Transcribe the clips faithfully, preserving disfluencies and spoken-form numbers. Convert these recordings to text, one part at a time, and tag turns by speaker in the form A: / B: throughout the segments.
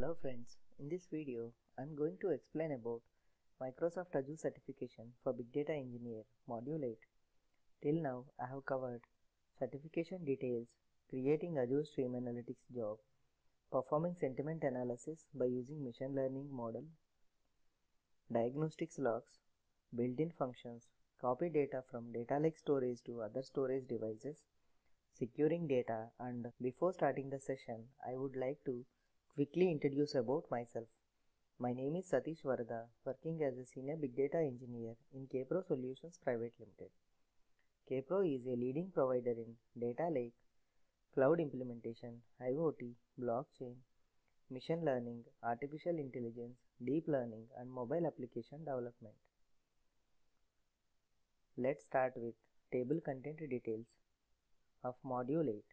A: Hello friends, in this video I am going to explain about Microsoft Azure certification for Big Data Engineer Module eight. Till now I have covered certification details, creating Azure Stream Analytics job, performing sentiment analysis by using machine learning model, diagnostics logs, built-in functions, copy data from data lake storage to other storage devices, securing data, and before starting the session I would like to quickly introduce about myself. My name is Satish Varada, working as a Senior Big Data Engineer in Kpro Solutions Private Limited. Kpro is a leading provider in data lake, cloud implementation, IoT, blockchain, machine learning, artificial intelligence, deep learning, and mobile application development. Let's start with table content details of Module eight.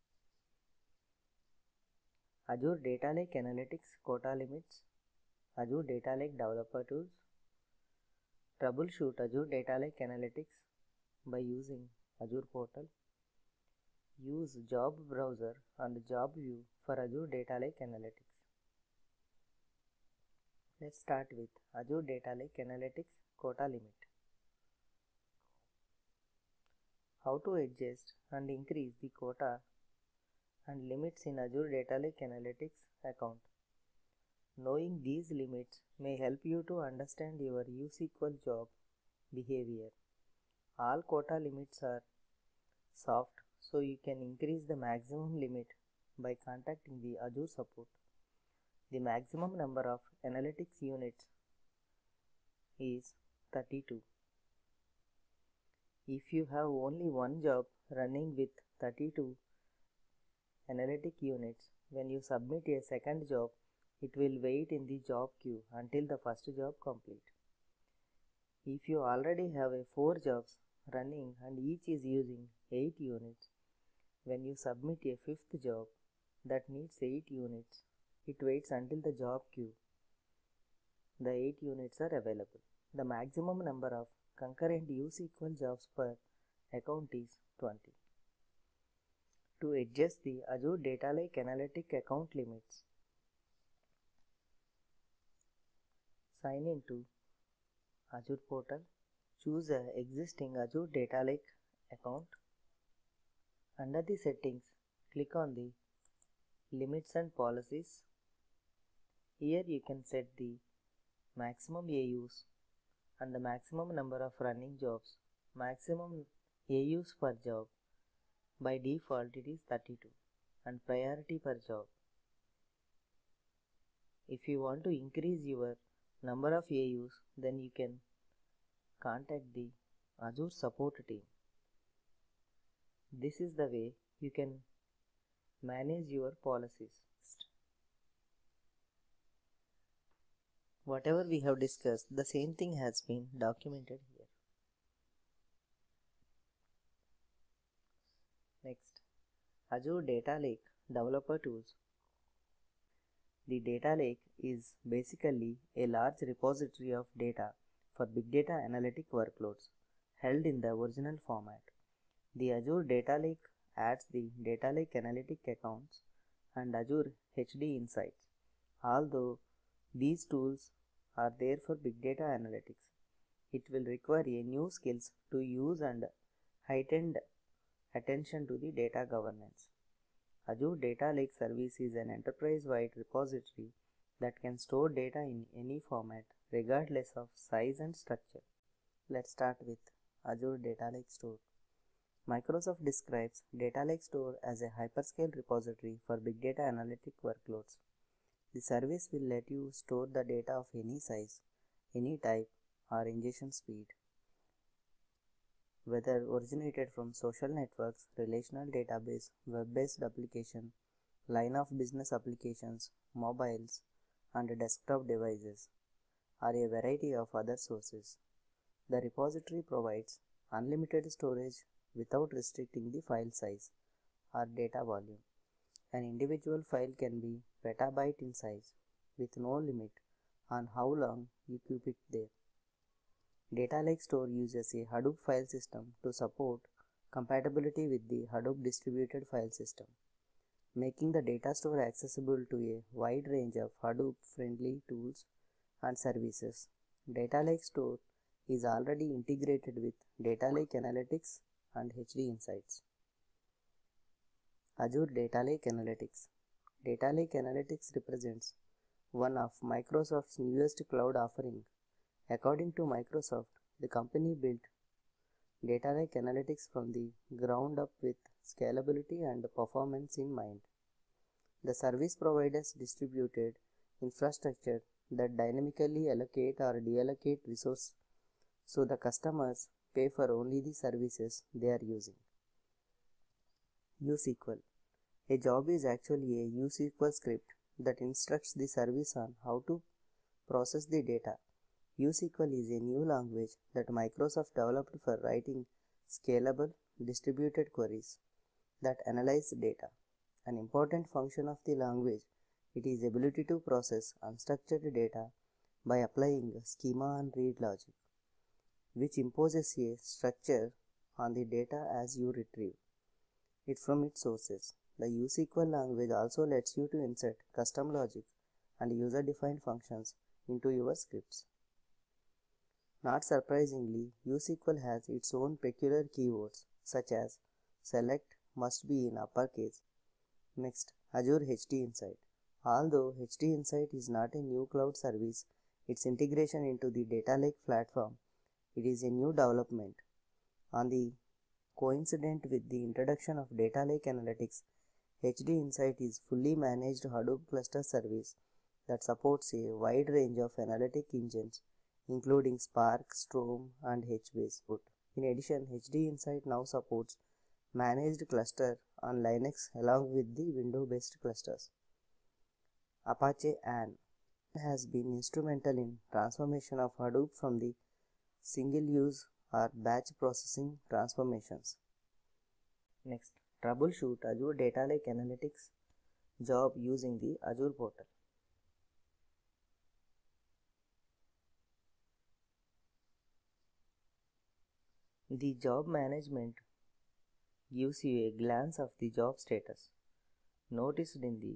A: Azure Data Lake Analytics Quota Limits, Azure Data Lake Developer Tools, troubleshoot Azure Data Lake Analytics by using Azure Portal, use Job Browser and Job View for Azure Data Lake Analytics. Let's start with Azure Data Lake Analytics Quota Limit. How to adjust and increase the quota and limits in Azure Data Lake Analytics account. Knowing these limits may help you to understand your U S Q L job behavior. All quota limits are soft, so you can increase the maximum limit by contacting the Azure support. The maximum number of analytics units is thirty-two. If you have only one job running with thirty-two analytic units, when you submit a second job, it will wait in the job queue until the first job complete. If you already have a four jobs running and each is using eight units, when you submit a fifth job that needs eight units, it waits until the job queue. The eight units are available. The maximum number of concurrent U S Q L jobs per account is twenty. To adjust the Azure Data Lake Analytic account limits, sign into Azure Portal, choose an existing Azure Data Lake account. Under the settings, click on the limits and policies. Here you can set the maximum A Us and the maximum number of running jobs. Maximum A Us per job, by default it is thirty-two, and priority per job. If you want to increase your number of A Us, then you can contact the Azure support team. This is the way you can manage your policies. Whatever we have discussed, the same thing has been documented here. Next, Azure Data Lake Developer Tools. The data lake is basically a large repository of data for big data analytic workloads held in the original format. The Azure Data Lake adds the Data Lake Analytic accounts and Azure H D Insights. Although these tools are there for big data analytics, it will require a new skills to use and heightened attention to the data governance. Azure Data Lake Service is an enterprise-wide repository that can store data in any format regardless of size and structure. Let's start with Azure Data Lake Store. Microsoft describes Data Lake Store as a hyperscale repository for big data analytic workloads. The service will let you store the data of any size, any type, or ingestion speed, whether originated from social networks, relational database, web-based application, line of business applications, mobiles, and desktop devices, or a variety of other sources. The repository provides unlimited storage without restricting the file size or data volume. An individual file can be petabyte in size, with no limit on how long you keep it there. Data Lake Store uses a Hadoop file system to support compatibility with the Hadoop distributed file system. making the data store accessible to a wide range of Hadoop-friendly tools and services. Data Lake Store is already integrated with Data Lake Analytics and H D Insights. Azure Data Lake Analytics. Data Lake Analytics represents one of Microsoft's newest cloud offering. According to Microsoft, the company built Data Lake Analytics from the ground up with scalability and performance in mind. The service provides distributed infrastructure that dynamically allocate or deallocate resources so the customers pay for only the services they are using. uSQL. A job is actually a uSQL script that instructs the service on how to process the data. uSQL is a new language that Microsoft developed for writing scalable, distributed queries that analyze data. An important function of the language, it is ability to process unstructured data by applying schema and read logic, which imposes a structure on the data as you retrieve it from its sources. The uSQL language also lets you to insert custom logic and user-defined functions into your scripts. Not surprisingly, uSQL has its own peculiar keywords such as select, must be in uppercase. Next, Azure H D Insight. Although H D Insight is not a new cloud service, its integration into the Data Lake platform, it is a new development. On the coincident with the introduction of Data Lake Analytics, H D Insight is fully managed Hadoop cluster service that supports a wide range of analytic engines, including Spark, Storm, and HBase. In addition, H D Insight now supports managed cluster on Linux along with the Windows-based clusters. Apache A N has been instrumental in transformation of Hadoop from the single-use or batch processing transformations. Next, troubleshoot Azure Data Lake Analytics job using the Azure portal. The job management gives you a glance of the job status noticed in the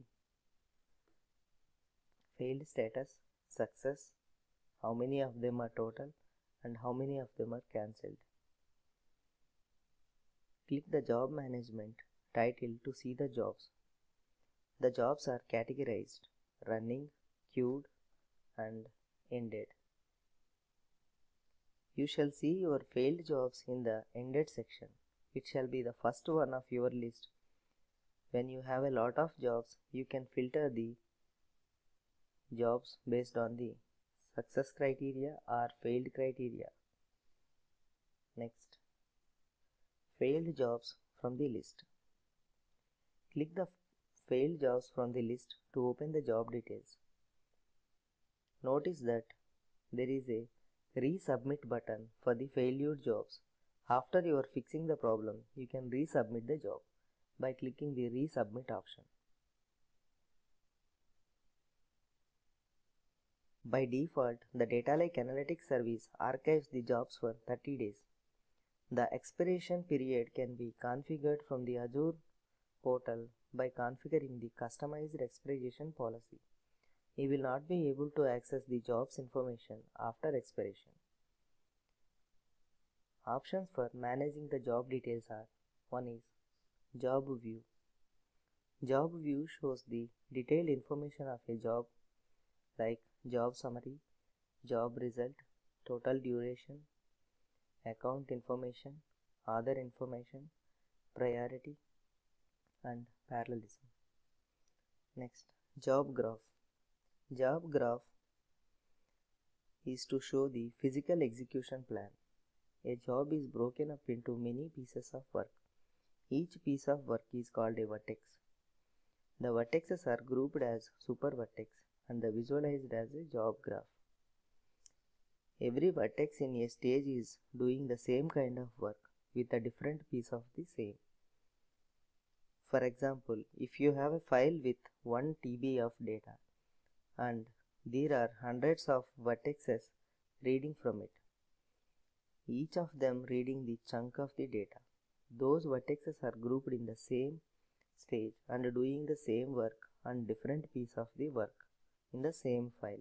A: failed status, success, how many of them are total, and how many of them are cancelled. Click the job management title to see the jobs. The jobs are categorized, running, queued, and ended. You shall see your failed jobs in the ended section. It shall be the first one of your list. When you have a lot of jobs, you can filter the jobs based on the success criteria or failed criteria. Next, failed jobs from the list. Click the failed jobs from the list to open the job details. Notice that there is a resubmit button for the failure jobs. After you are fixing the problem, you can resubmit the job by clicking the resubmit option. By default, the Data Lake Analytics service archives the jobs for thirty days. The expiration period can be configured from the Azure portal by configuring the customized expiration policy. You will not be able to access the jobs information after expiration. Options for managing the job details are: one is Job View. Job View shows the detailed information of a job like job summary, job result, total duration, account information, other information, priority, and parallelism. Next, Job Graph. Job graph is to show the physical execution plan. A job is broken up into many pieces of work. Each piece of work is called a vertex. The vertexes are grouped as super vertex and the visualized as a job graph. Every vertex in a stage is doing the same kind of work with a different piece of the same. For example, if you have a file with one T B of data and there are hundreds of vertexes reading from it, each of them reading the chunk of the data, those vertexes are grouped in the same stage and doing the same work on different piece of the work in the same file.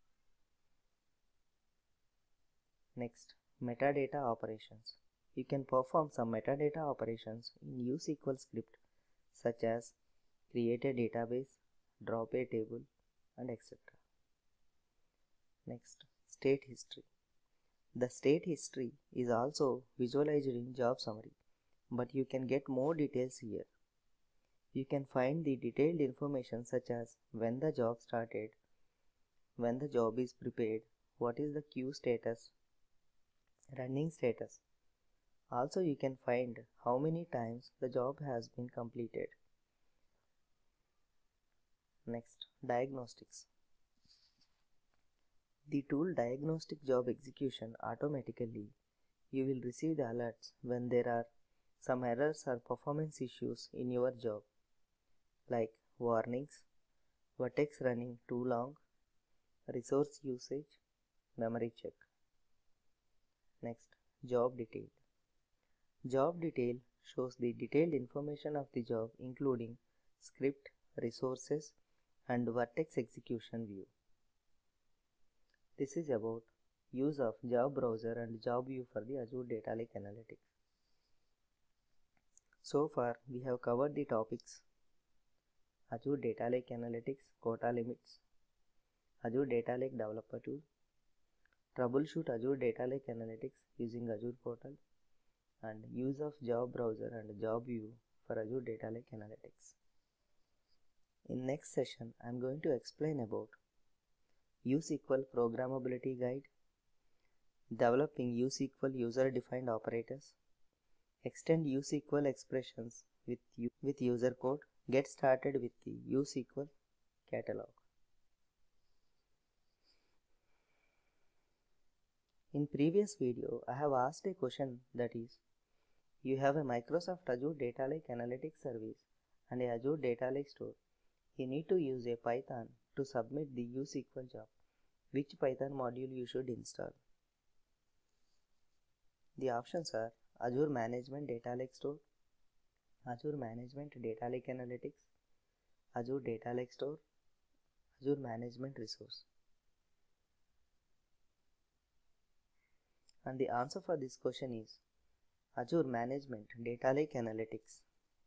A: Next, metadata operations. You can perform some metadata operations in uSQL script such as create a database, drop a table, and et cetera. Next, state history. The state history is also visualized in job summary, but you can get more details here. You can find the detailed information such as when the job started, when the job is prepared, what is the queue status, running status. Also, you can find how many times the job has been completed. Next, diagnostics. The tool diagnostic job execution automatically. You will receive the alerts when there are some errors or performance issues in your job, like warnings, vertex running too long, resource usage, memory check. Next, job detail. Job detail shows the detailed information of the job including script, resources, and vertex execution view. This is about use of job browser and job view for the Azure Data Lake Analytics. So far, we have covered the topics Azure Data Lake Analytics, quota limits, Azure Data Lake Developer Tool, troubleshoot Azure Data Lake Analytics using Azure Portal, and use of job browser and job view for Azure Data Lake Analytics. In next session, I am going to explain about uSQL Programmability Guide, developing uSQL user-defined operators, extend uSQL expressions with, with user code, get started with the uSQL catalog. In previous video, I have asked a question, that is, you have a Microsoft Azure Data Lake Analytics service and a Azure Data Lake store. You need to use a Python to submit the uSQL job. Which Python module you should install? The options are Azure Management Data Lake Store, Azure Management Data Lake Analytics, Azure Data Lake Store, Azure Management Resource. And the answer for this question is Azure Management Data Lake Analytics.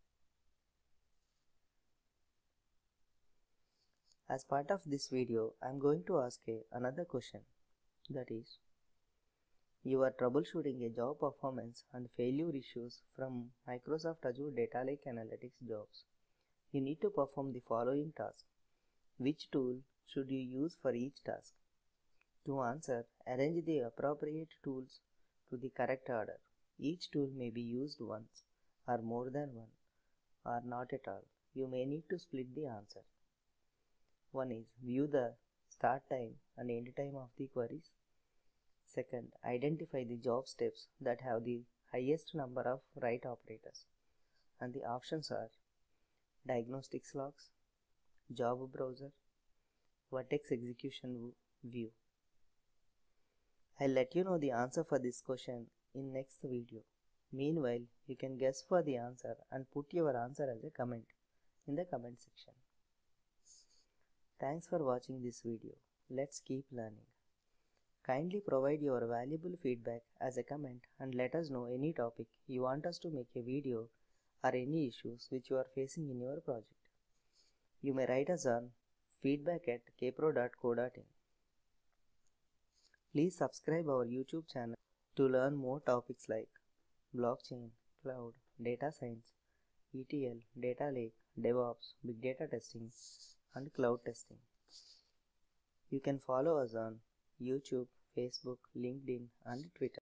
A: As part of this video, I am going to ask a, another question, that is, you are troubleshooting a job performance and failure issues from Microsoft Azure Data Lake Analytics jobs. You need to perform the following task. Which tool should you use for each task? To answer, arrange the appropriate tools to the correct order. Each tool may be used once or more than one or not at all. You may need to split the answer. One is view the start time and end time of the queries. Second, identify the job steps that have the highest number of write operators. And the options are diagnostics logs, job browser, vertex execution view. I'll let you know the answer for this question in next video. Meanwhile, you can guess for the answer and put your answer as a comment in the comment section. Thanks for watching this video. Let's keep learning. Kindly provide your valuable feedback as a comment and let us know any topic you want us to make a video or any issues which you are facing in your project. You may write us on feedback at kpro dot co dot in. Please subscribe our YouTube channel to learn more topics like blockchain, cloud, data science, E T L, data lake, DevOps, big data testing, and cloud testing. You can follow us on YouTube, Facebook, LinkedIn, and Twitter.